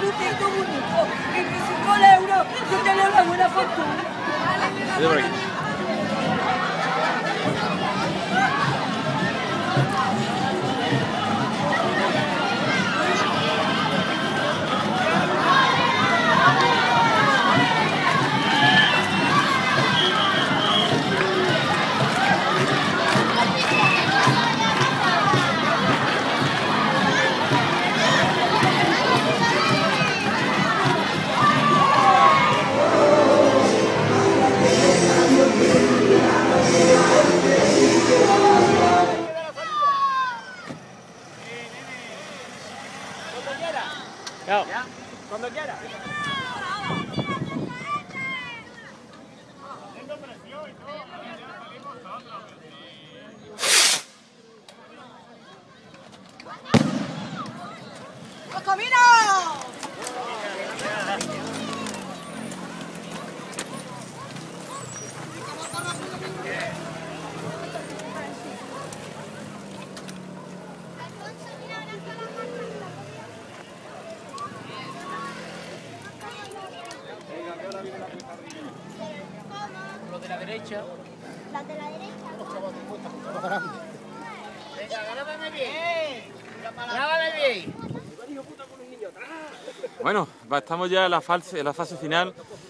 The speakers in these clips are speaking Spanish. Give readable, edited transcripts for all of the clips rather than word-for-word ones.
puntito bonito. 25 euros, yo te leo una buena fortuna. Yo por aquí. Chao. Cuando quieras. ¡Camina! Los de la derecha. Las de la derecha. Venga, grábame bien. Grábame bien. Bueno, estamos ya en la fase final.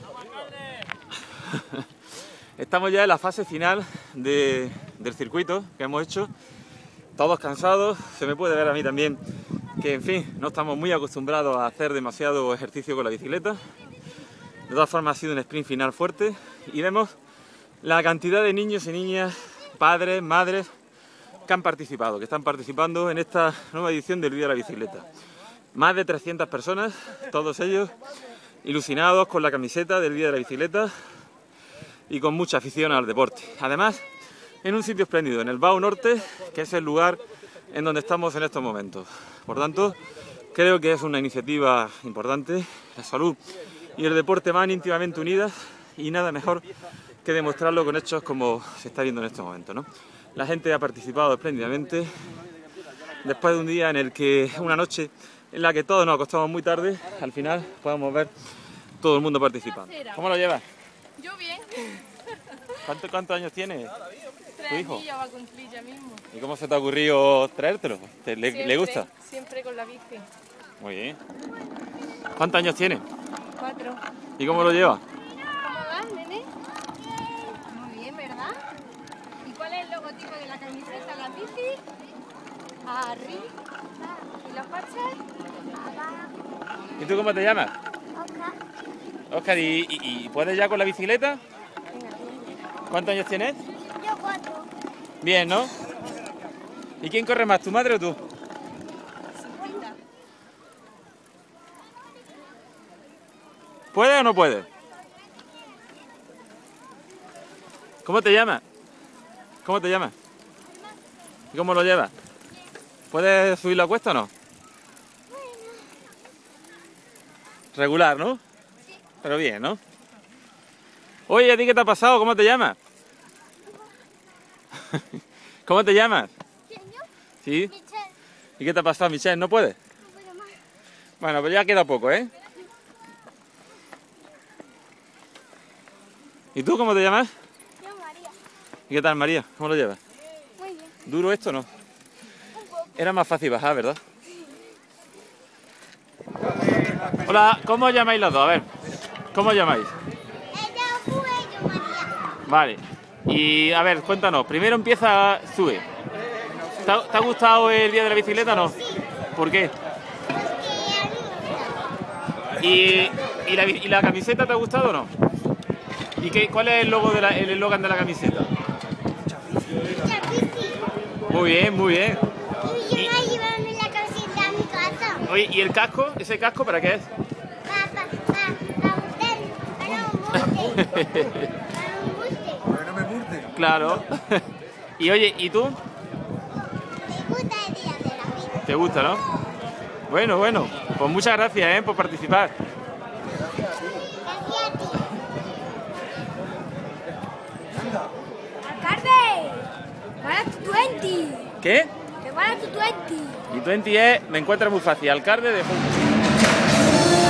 Estamos ya en la fase final del circuito que hemos hecho. Todos cansados, se me puede ver a mí también que, en fin, no estamos muy acostumbrados a hacer demasiado ejercicio con la bicicleta. De todas formas ha sido un sprint final fuerte y vemos la cantidad de niños y niñas, padres, madres que han participado, que están participando en esta nueva edición del Día de la Bicicleta. Más de 300 personas, todos ellos ilusionados con la camiseta del Día de la Bicicleta y con mucha afición al deporte. Además, en un sitio espléndido, en el Vao Norte, que es el lugar en donde estamos en estos momentos. Por tanto, creo que es una iniciativa importante. La salud y el deporte van íntimamente unidas y nada mejor que demostrarlo con hechos como se está viendo en este momento, ¿no? La gente ha participado espléndidamente después de un día en el que, una noche en la que todos nos acostamos muy tarde, al final podemos ver todo el mundo participando. ¿Cómo lo llevas? Yo bien. ¿Cuántos años tienes? ¿Tu hijo? Ya va a cumplir ya mismo. ¿Y cómo se te ha ocurrido traértelo? ¿Le gusta? Siempre con la bici. Muy bien. ¿Cuántos años tiene? 4. ¿Y cómo lo lleva? ¿Cómo vas, nene? Muy bien, ¿verdad? ¿Y cuál es el logotipo de la camiseta? ¿La bici? Arriba. ¿Y los coches? ¿Y tú cómo te llamas? Oscar. Óscar, ¿y puedes ya con la bicicleta? ¿Cuántos años tienes? Yo 4. Bien, ¿no? ¿Y quién corre más, tu madre o tú? 50. ¿Puedes o no puedes? ¿Cómo te llamas? ¿Cómo te llamas? ¿Y cómo lo llevas? ¿Puedes subir la cuesta o no? Regular, ¿no? Sí. Pero bien, ¿no? Oye, ¿a ti qué te ha pasado? ¿Cómo te llamas? ¿Cómo te llamas? ¿Quién yo? ¿Sí? Michelle. ¿Y qué te ha pasado, Michelle? ¿No puedes? No puedo más. Bueno, pues ya queda poco, ¿eh? ¿Y tú cómo te llamas? Yo María. ¿Y qué tal, María? ¿Cómo lo llevas? Muy bien. ¿Duro esto o no? Era más fácil bajar, ¿verdad? Hola, ¿cómo os llamáis los dos? A ver, ¿cómo os llamáis? Ella fue yo María. Vale. Y a ver, cuéntanos. Primero empieza Sue. ¿Te ha gustado el día de la bicicleta o no? ¿Por qué? ¿Y la camiseta te ha gustado o no? ¿Y cuál es el eslogan de la camiseta? Muy bien, muy bien. Y yo voy a llevarme la camiseta a mi casa. Oye, ¿y el casco? ¿Ese casco para qué es? Para un buste. Para que no me multen. Claro. Y oye, ¿y tú? Me gusta el día de la vida. ¿Te gusta, no? Bueno, bueno. Pues muchas gracias, por participar. Gracias a ti. ¡Alcalde! ¿Cuál es tu 20? ¿Qué? ¿Cuál es tu 20? Mi 20 es, me encuentra muy fácil, alcalde de Junta.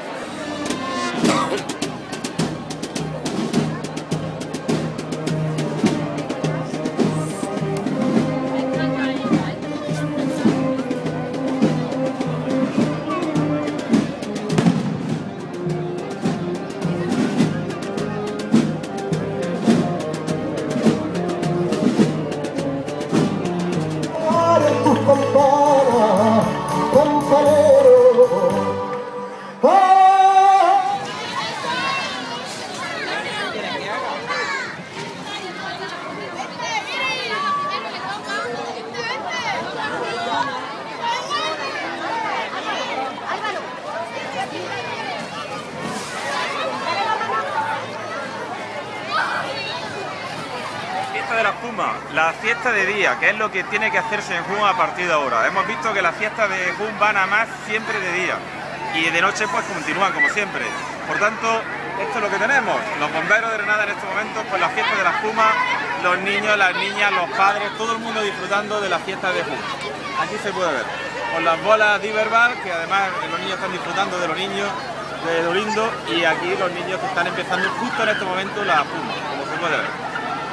De la espuma, la fiesta de día, que es lo que tiene que hacerse en Jun a partir de ahora. Hemos visto que las fiestas de Jun van a más siempre de día y de noche pues continúan como siempre. Por tanto, esto es lo que tenemos. Los bomberos de Granada en estos momentos, pues la fiesta de la espuma, los niños, las niñas, los padres, todo el mundo disfrutando de la fiesta de Jun. Aquí se puede ver, con las bolas de Iberbal, que además los niños están disfrutando de los niños de lo lindo, y aquí los niños que están empezando justo en este momento la espuma, como se puede ver.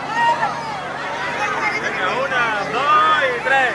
Una, dos y tres.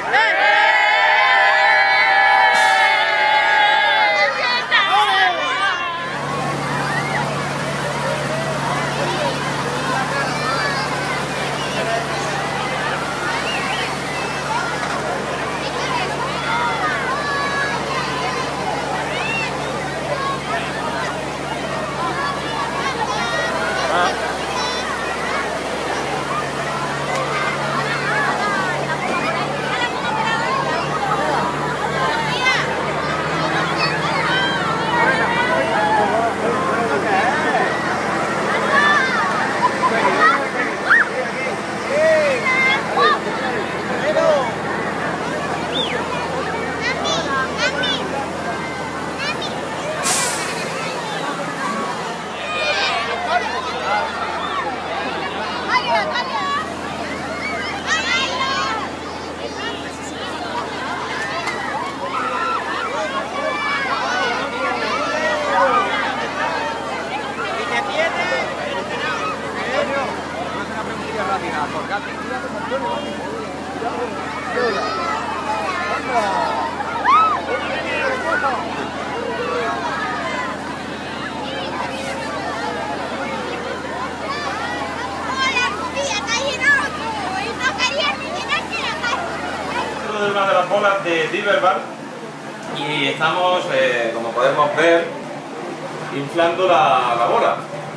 De una de las bolas de Iberbal y estamos, como podemos ver, inflando la bola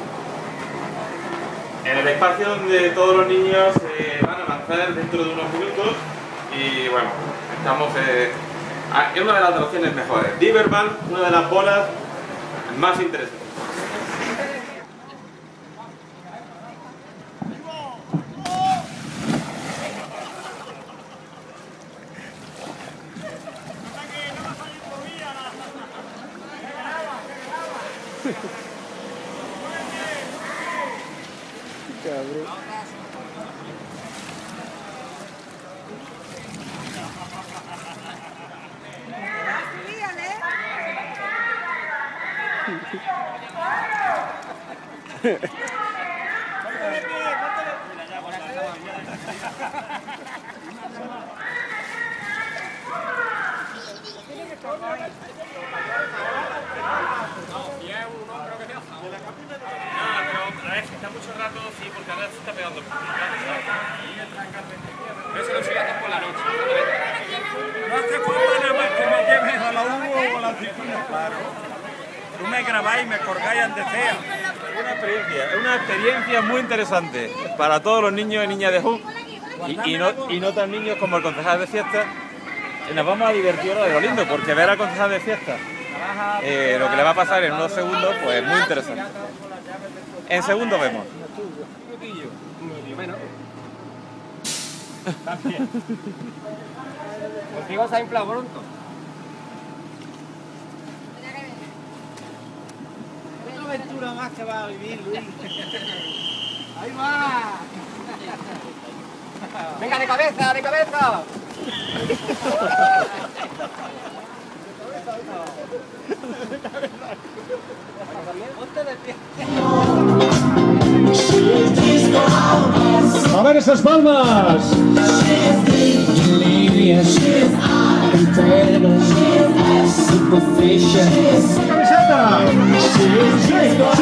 en el espacio donde todos los niños van a lanzar dentro de unos minutos. Y bueno, estamos en una de las atracciones mejores. Iberbal, una de las bolas más interesantes. Cabrón. Pero es que está mucho rato, sí, porque ahora se está pegando. Pero se lo sigas por la noche. No hace falta nada más que me lleves a la U o a la oficina, claro. Tú me grabáis y me colgáis donde sea. Es una experiencia muy interesante para todos los niños y niñas de Jun y no tan niños como el concejal de fiesta. Nos vamos a divertir ahora de lo lindo, porque ver al concejal de fiesta lo que le va a pasar en unos segundos, pues es muy interesante. En segundos vemos. Contigo se ha inflado pronto. Una aventura más que va a vivir, Luis. ¡Ahí va! ¡Venga, de cabeza, de cabeza! A ver esas palmas. Camiseta. Sí, sí,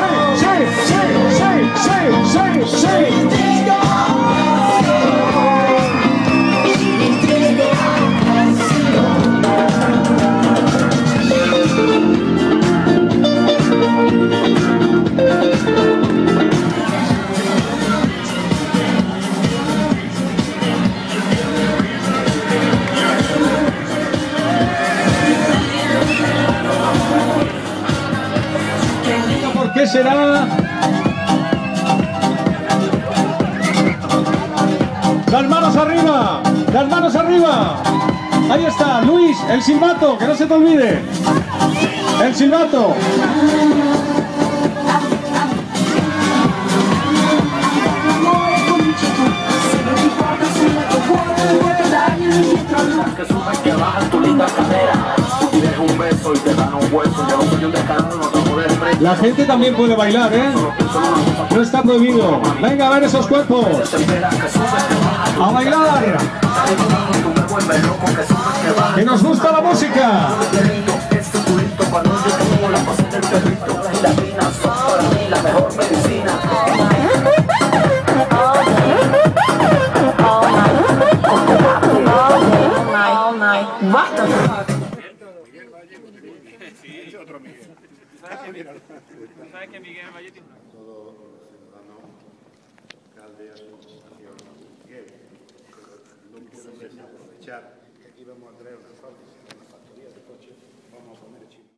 sí, sí, sí, sí, sí. ¿Por qué será? Las manos arriba, las manos arriba. Ahí está, Luis, el silbato, que no se te olvide. El silbato. Que suben, que bajan tu linda cadera. Y deja un beso y te dan un hueso. Yo no soy un descarado, no te puedo desprender. La gente también puede bailar, ¿eh? No está prohibido. Venga a ver esos cuerpos. A bailar. Que nos gusta la música. Cuando yo tengo la paz del perrito, las vinas son para mí la mejor medicina. All night. What the fuck? Sí, otro Miguel. ¿Sabes que Miguel Valle tiene? Todos los ciudadanos, alcalde, asociación, Miguel, no puedo desaprovechar que aquí vamos a traer una fábrica de coches, vamos a poner chip.